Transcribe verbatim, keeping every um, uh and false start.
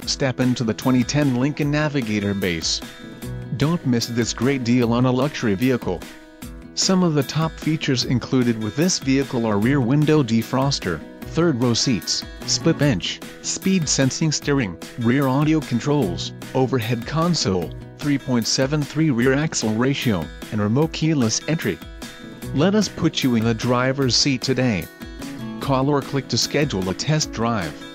Step into the twenty ten Lincoln Navigator base. Don't miss this great deal on a luxury vehicle. Some of the top features included with this vehicle are rear window defroster, third row seats, split bench, speed sensing steering, rear audio controls, overhead console, three point seven three rear axle ratio, and remote keyless entry. Let us put you in the driver's seat today. Call or click to schedule a test drive.